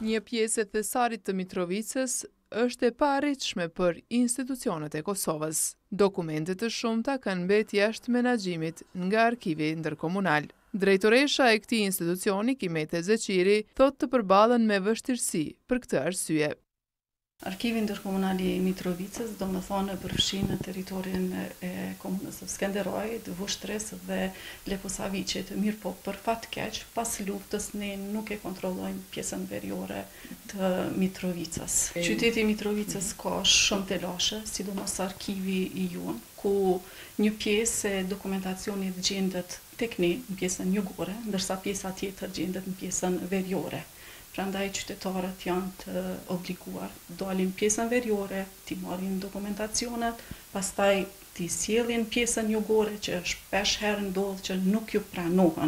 Një pjesë e thesarit të Mitrovicës është e paarritshme për institucionet e Kosovës. Dokumentet të shumta kanë mbetë jashtë menaxhimit nga arkivi ndërkomunal. Drejtoresha e këtij institucioni, Kimete Zeqiri, thotë të përballen me vështirësi për këtë arsye. Arkivi ndërkomunal i Mitrovicës, domethënë përfshin në territorin e komunës së Skenderajit, Vushtres dhe Leposaviqit. Mirë po, për fat keq, pas luftës ne nuk e kontrollojmë pjesën veriore të Mitrovicës. Qyteti i Mitrovicës ka shumë telashe, sidomos arkivi i jon, ku një pjesë e dokumentacionit gjendet tek ne në pjesën jugore, ndërsa pjesa tjetër gjendet në pjesën veriore. Prandaj qytetarët janë të obliguar dalin pjesën veriore, t'i marrin dokumentacionet, pastaj t'i sjellin pjesën jugore që shpesh herë ndodh që nuk ju pranohen.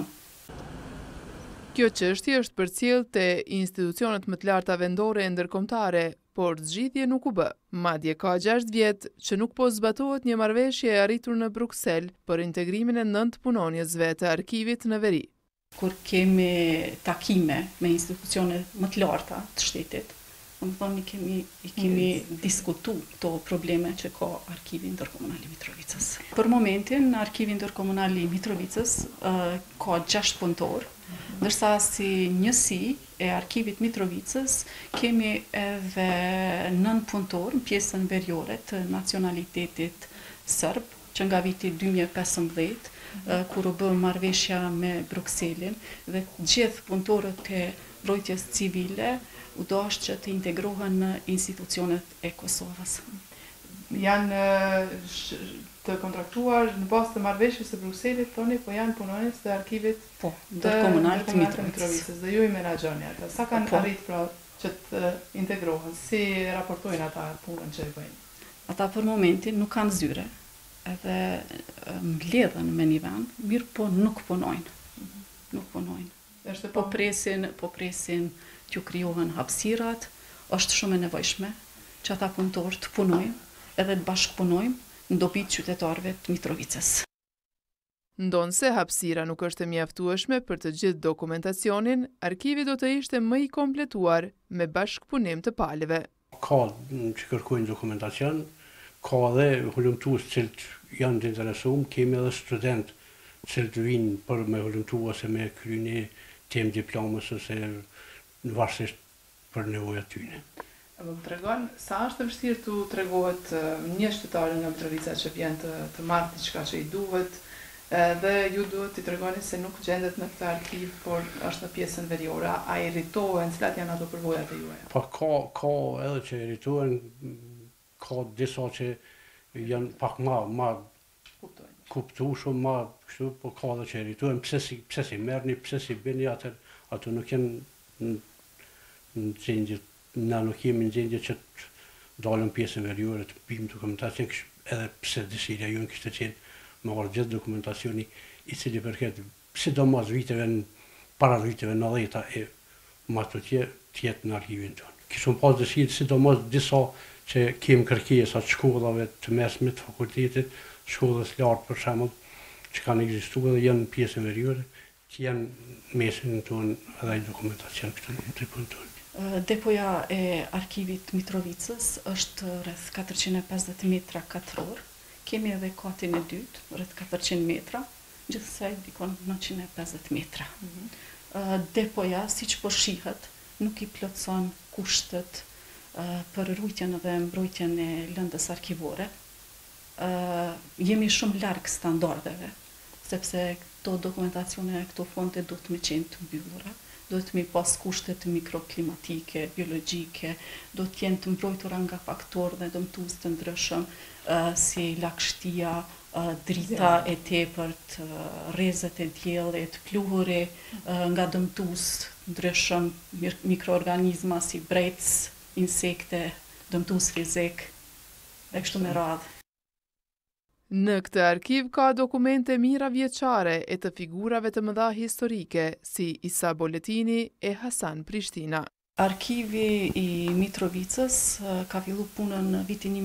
Kjo çështje është përcjellë te institucionet më të larta vendore e ndërkombëtare, por zgjidhje nuk u bë. Madje ka 6 vjet që nuk po zbatohet një marrëveshje e arritur në Bruksel për integrimin e 9 punonjësve të arkivit në veri. Kur kemi takime me institucione më të larta të shtetit, domethënë i kemi diskutuar këto probleme që ka Arkivi Ndërkomunal i Mitrovicës. Për momentin, Arkivi Ndërkomunal i Mitrovicës ka 6 punëtor, ndërsa si njësi e Arkivit Mitrovicës kemi edhe 9 punëtor në pjesën veriore të nacionalitetit serb, që nga viti 2015 kur u bë marrëveshja me Brukselin dhe gjithë punëtorët e mbrojtjes civile u dashur që të integrohen në institucionet e Kosovës. Janë të kontraktuar në bazë të marrëveshjes së Brukselit, thoni, po janë punonjës të arkivit ndërkomunal të Mitrovicës dhe ju i menaxhoni ata. Sa kanë arritur pra që të integrohen? Si raportojnë ata punën që e bëjnë? Ata për momentin nuk kanë zyre, edhe mbledhen me një vend, mirë po nuk punojnë. Nuk punojnë. Po presin t'ju krijohen hapësirat, është shumë e nevojshme që ata punëtorë të punojnë edhe të bashkëpunojnë në dobit qytetarëve të Mitrovicës. Ndonse hapësira nuk është e mjaftueshme për të gjithë dokumentacionin, arkivi do të ishte më i kompletuar me bashkëpunim të palëve. Ka që kërkojnë dokumentacion, ka dhe hulumtues cilët janë të interesuar, kemi edhe student cilët vinë për me hulumtu ose me kry një temë diplomës ose në varësisht për nevojat tyne. Më tregon, sa është vështirë të tregohet një qytetar nga Mitrovica që vjen të marrë diçka që i duhet, dhe ju duhet t'i tregoni se nuk gjendet në këtë arkiv, por është në pjesën veriore. A irritohen, cilat janë ato përvojat e juaja? Po ka edhe që irritohen, ka disa që janë pak ma kuptueshëm, ma kështu, po ka edhe që irritohen, pse si merrni, pse si bëni ato nuk janë në gjendje, na nuk jemi në gjendje që të dalëm pjesën veriore të bëjmë dokumentacion, edhe pse dëshira jonë kishte qenë me marrë gjithë dokumentacioni i cili përket sidomos para viteve 90 e ma të tjetë në arkivin tonë. Kishëm pas dëshirë sidomos disa që kemë kërkesa të shkollave të mesmit, fakultetit, shkollës lartë për shembull, që kanë ekzistuar dhe janë pjesën veriore, që janë mesin tonë edhe i dokumentacion këtë punë tonë. Depoja e Arkivit Mitrovicës është rreth 450 metra katror. Kemi edhe katin e dytë, rreth 400 metra, gjithsej dikon 950 metra. Depoja, siç po shihet, nuk i plotson kushtet për rujtjen dhe mbrojtjen e lëndës arkivore. Jemi shumë larg standardeve, sepse këto dokumentacione, këto fonte do të më qenë të mbyllura, do të mi pas kushtet mikroklimatike, biologjike, do të jenë të mbrojtura nga faktorë dhe dëmtues të ndryshëm, si lagështia, drita e tepërt, rrezet e diellit, pluhuri, nga dëmtues ndryshëm, mikroorganizma si brec, insekte, dëmtues fizik, e kështu me radhë. Në këtë arkiv ka dokumente mira vjeçare e të figurave të mëdha historike, si Isa Boletini e Hasan Prishtina. Arkivi i Mitrovicës ka fillu punën në vitin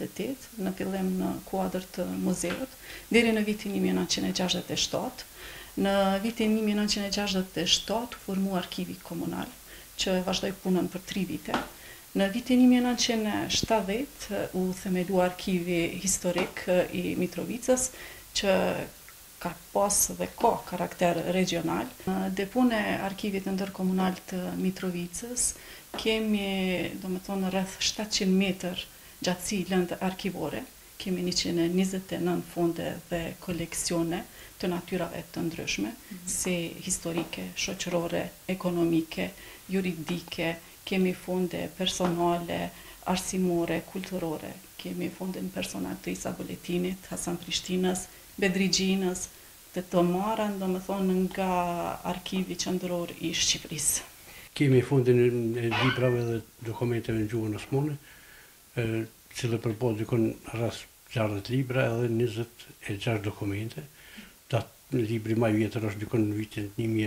1958, në fillim në kuadër të muzeut, deri në vitin 1967, Në vitin 1967 u formu arkivi komunal, që vazhdoi punën për 3 vite. Në vitin 1970 u themelua arkivi historik i Mitrovicës, që ka pas dhe ka karakter regional. Në depun e arkivit ndërkomunal të Mitrovicës kemi, rreth 700 metër gjatësi lëndë arkivore, kemi 129 fonde dhe koleksione të natyrave të ndryshme, si historike, shoqërore, ekonomike, juridike, kemi fonde personale, arsimore, kulturore, kemi fondin personal të Isa Boletinit, Hasan Prishtinës, Bedri Gjinës, dhe të marrën, nga arkivi qendror i Shqipërisë. Kemi fondin e librave dhe dokumenteve në gjuhën osmane, cilë përbos dikon rreth 60 libra edhe 26 dokumente. Libri më i vjetër është dikon në vitin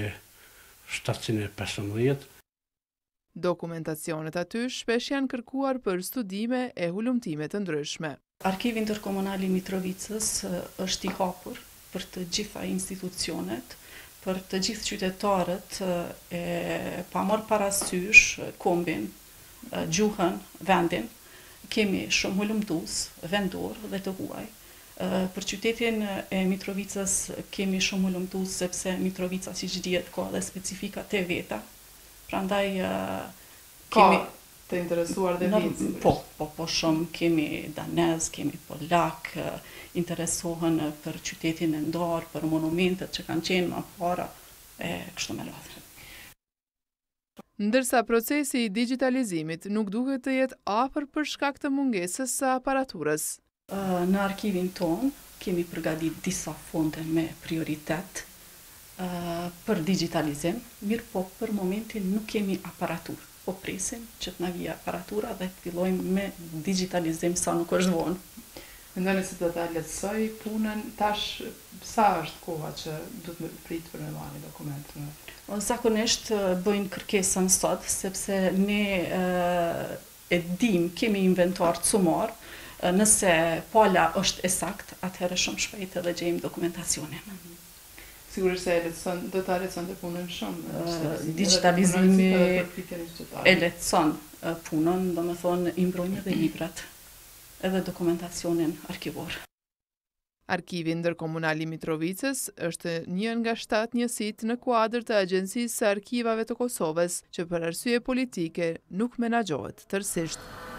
1715. Dokumentacionet aty shpesh janë kërkuar për studime e hulumtime të ndryshme. Arkivi ndërkomunal i Mitrovicës është i hapur për të gjitha institucionet, për të gjithë qytetarët pa marrë parasysh kombin, gjuhën, vendin. Kemi shumë hulumtues, vendor dhe të huaj. Për qytetin e Mitrovicës kemi shumë hulumtues sepse Mitrovica, siç dihet, ka dhe specifikat e veta. Prandaj kemi të interesuar dhe vinë. Po shumë kemi danez, kemi polak, interesohen për qytetin e ndarë, për monumentet që kanë qenë më para e kështu me radhë. Ndërsa procesi i digitalizimit nuk duket të jetë afër për shkak të mungesës së aparaturës. Në arkivin ton kemi përgatitur disa fonde me prioritet për digitalizim, mirë po për momentin nuk kemi aparatur. Po presim që të na vijë aparatura dhe të fillojmë me digitalizim sa nuk është vonë. Mendoni se do ta lehtësoj punën tash, sa është koha që duhet të prit për me marrë dokumentin? Zakonisht bëjnë kërkesën sot, sepse ne e dim, kemi inventar të sumar, nëse pala është e sakt, atëherë shumë shpejt edhe gjejmë dokumentacionin. Sigurisht se do ta lehtësonte punën shumë. Digitalizimi e lehtëson punën, i mbrojnë edhe librat, edhe dokumentacionin arkivor. Arkivi ndërkomunal i Mitrovicës është një nga 7 njësitë në kuadër të Agjencisë së Arkivave të Kosovës, që për arsye politike nuk menaxhohet tërësisht.